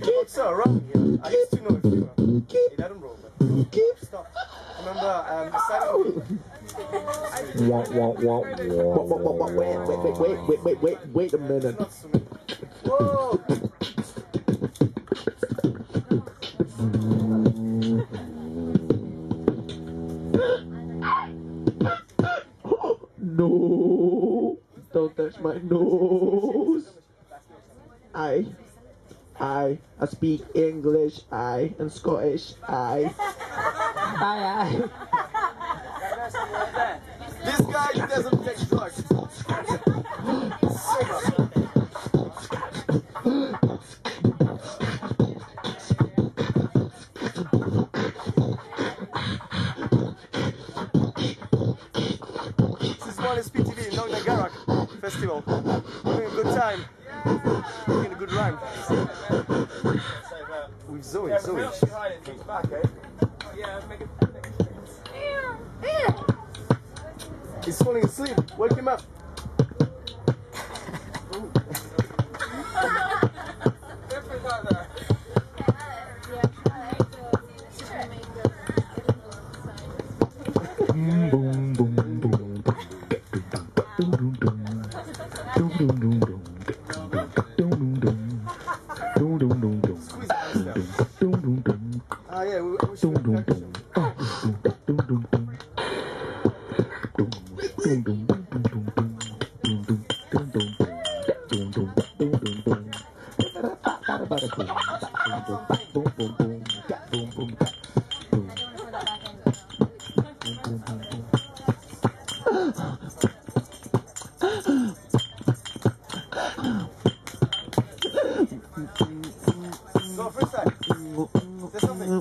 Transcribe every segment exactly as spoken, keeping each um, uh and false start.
What's up, wrong here? I used to know if you know. It doesn't roll, but stop. Remember, um, the side Wait, wait, wait, wait, wait, wait, wait, wait a minute. Whoa! No, don't touch my nose. I, I, I speak English, I, and Scottish, I. Aye, aye. This guy doesn't take drugs. This is one is P T V, Knockengorroch Festival. Having a good time. Making a good rhyme. With Zoe, Zoe. He's falling asleep. Wake him up. Ah, yeah, we, we should go first side. Say something.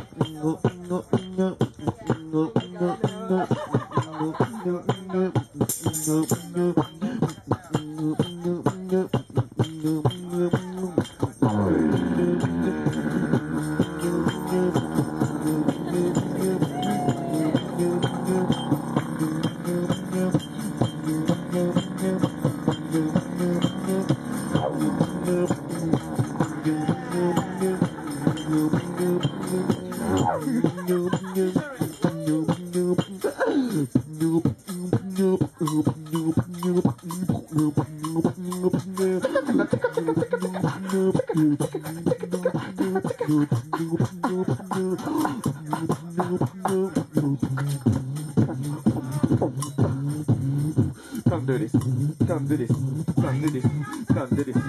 Come do this, come do this, come do this, come do this.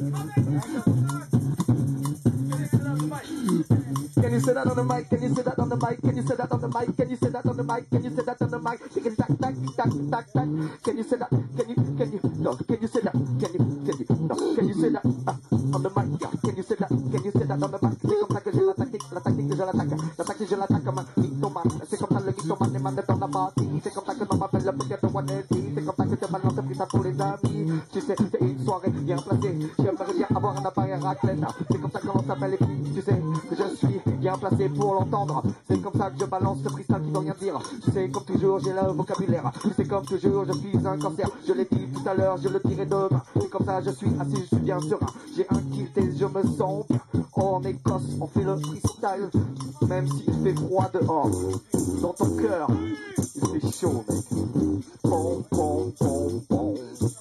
Can you say that on the mic? Can you say that on the mic? Can you say that on the mic? Can you say that on the mic? Can you say that on the mic? Tick and tack, tack, tack, tack, tack. Can you say that? Can you? Can you? No. Can you say that? Can you? Can you? No. Can you say that uh, on the mic? Yeah. Can you say that? Can you say that on the mic? C'est comme ça que j'ai la tactique, la tactique que je l'attaque, la tactique je l'attaque comme un mythomane. C'est comme ça le mythomane les mains dans la partie. C'est comme ça que l'on m'appelle le petit de one eighty. C'est comme ça que je balance pris ça pour les amis. Tu sais, c'est une soirée bien placée. J'aimerais bien avoir un appareil raclette. C'est comme ça que l'on s'appelle les filles. Tu sais que je suis bien placé pour l'entendre. C'est comme ça que je balance ce freestyle qui veut rien dire. Tu sais, comme toujours, j'ai le vocabulaire. Tu sais, comme toujours, je suis un cancer. Je l'ai dit tout à l'heure, je le dirai demain. C'est comme ça, je suis assis, je suis bien serein. J'ai un kilt et je me sens bien. En Écosse, on fait le freestyle. Même s'il fait froid dehors. Dans ton cœur, il fait chaud, mec. Pom, pom, pom, pom.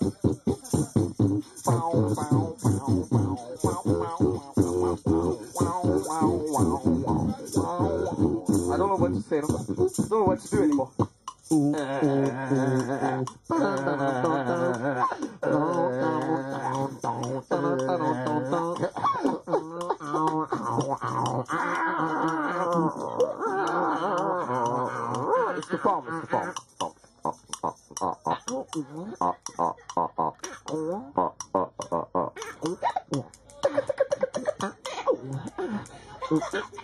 Pom, pom, pom, pom. I don't know what to say. I don't know what to do anymore. It's the bomb, it's the bomb. Oh,